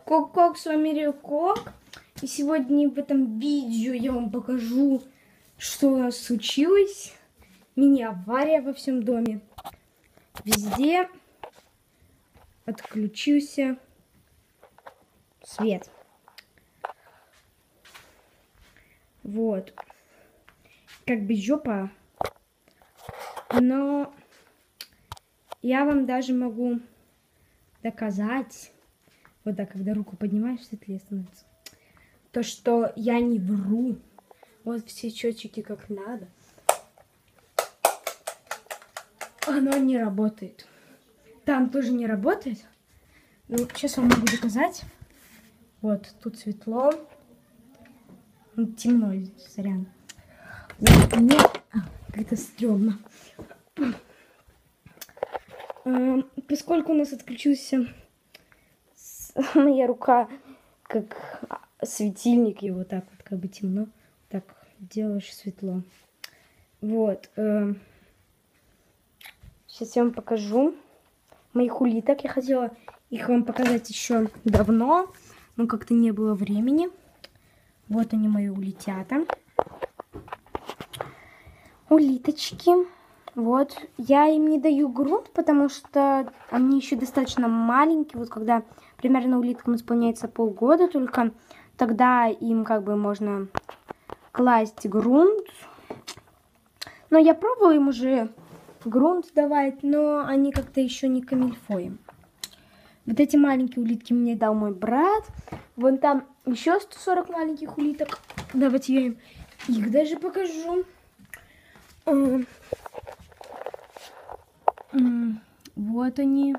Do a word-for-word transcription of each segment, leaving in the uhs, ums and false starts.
Кок-кок, с вами Рилкок. И сегодня в этом видео я вам покажу, что у нас случилось. Мини-авария во всем доме. Везде отключился свет. Вот. Как бы жопа. Но я вам даже могу доказать, вот так, когда руку поднимаешь, светлее становится, то, что я не вру. Вот все счетчики как надо. Оно не работает. Там тоже не работает. Ну, сейчас вам могу доказать. Вот, тут светло. Ну, темно здесь, сорян. Вот, мне как-то стрёмно. Поскольку у нас отключился моя рука, как светильник, и вот так вот как бы темно, так делаешь светло. Вот. Сейчас я вам покажу моих улиток. Я хотела их вам показать еще давно, но как-то не было времени. Вот они, мои улитята. Улиточки. Вот. Я им не даю грунт, потому что они еще достаточно маленькие. Вот когда примерно улиткам исполняется полгода, только тогда им как бы можно класть грунт. Но я пробовала им уже грунт давать, но они как-то еще не камильфо. Вот эти маленькие улитки мне дал мой брат. Вон там еще сто сорок маленьких улиток. Давайте я им их даже покажу. Вот они.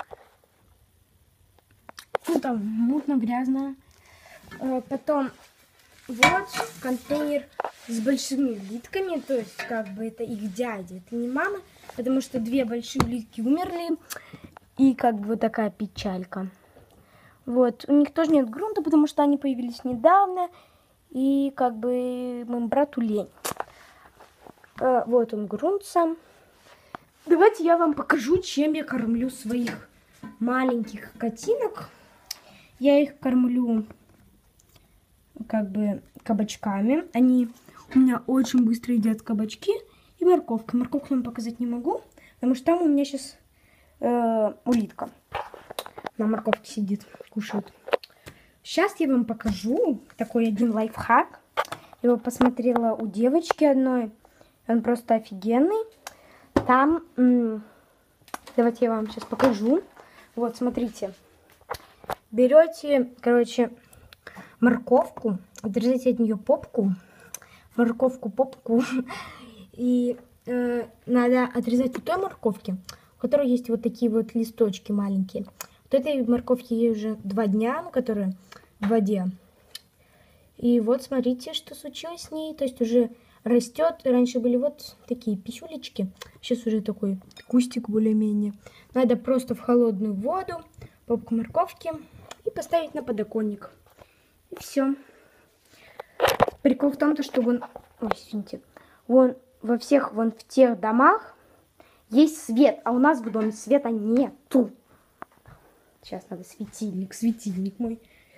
Ну, там мутно-грязно. Потом вот контейнер с большими улитками. То есть, как бы, это их дядя, это не мама. Потому что две большие улитки умерли. И, как бы, вот такая печалька. Вот. У них тоже нет грунта, потому что они появились недавно. И, как бы, моему брату лень. Вот он, грунт сам. Давайте я вам покажу, чем я кормлю своих маленьких котинок. Я их кормлю как бы кабачками. Они у меня очень быстро едят кабачки и морковка. Морковку я вам показать не могу, потому что там у меня сейчас э, улитка на морковке сидит, кушает. Сейчас я вам покажу такой один лайфхак. Я его посмотрела у девочки одной. Он просто офигенный. Там, давайте я вам сейчас покажу. Вот, смотрите. Берете, короче, морковку, отрезайте от нее попку, морковку, попку. И э, надо отрезать от той морковки, у которой есть вот такие вот листочки маленькие. Вот этой морковки ей уже два дня, ну, которая в воде. И вот смотрите, что случилось с ней. То есть уже растет. Раньше были вот такие писюлечки. Сейчас уже такой кустик более-менее. Надо просто в холодную воду попку морковки и поставить на подоконник. И все. Прикол в том, что вон, ой, извините, вон во всех вон в тех домах есть свет, а у нас в доме света нету. Сейчас надо светильник, светильник мой.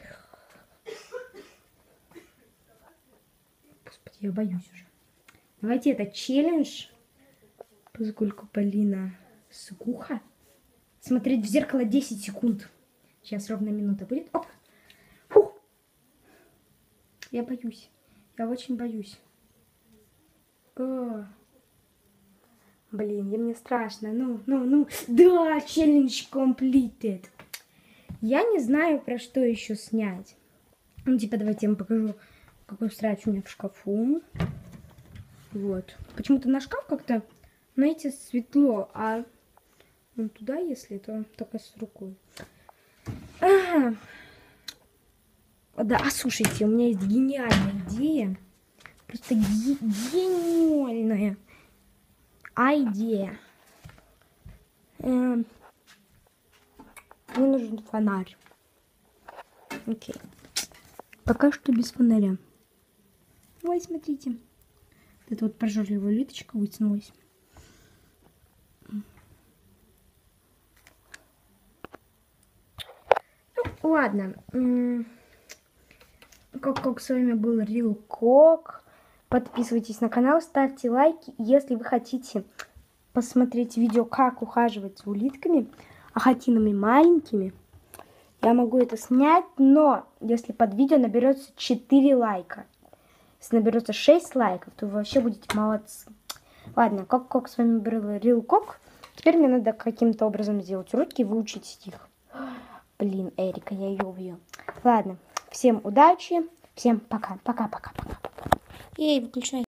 Господи, я боюсь уже. Давайте это челлендж, поскольку Полина сухо. Смотреть в зеркало десять секунд. Сейчас ровно минута будет. Оп. Фух. Я боюсь. Я очень боюсь. О. Блин, я мне страшно. Ну, ну, ну. Да, челлендж completed. Я не знаю, про что еще снять. Ну, типа, давайте я вам покажу, какой срач у меня в шкафу. Вот. Почему-то на шкаф как-то, знаете, светло, а вон туда, если, то только с рукой. Ага. Да, слушайте, у меня есть гениальная идея. Просто ге гениальная идея. Эм, мне нужен фонарь. Окей. Пока что без фонаря. Ой, смотрите. Это вот прожорливая улиточка вытянулась. Ну, ладно. Как-как с вами был Real Cock. Подписывайтесь на канал, ставьте лайки. Если вы хотите посмотреть видео, как ухаживать за улитками, ахатинами маленькими, я могу это снять, но если под видео наберется четыре лайка, если наберется шесть лайков, то вы вообще будете молодцы. Ладно, как-как с вами был Real Cock. Теперь мне надо каким-то образом сделать уроки и выучить стих. Блин, Эрика, я ее убью. Ладно, всем удачи, всем пока, пока, пока, пока. Эй, выключай.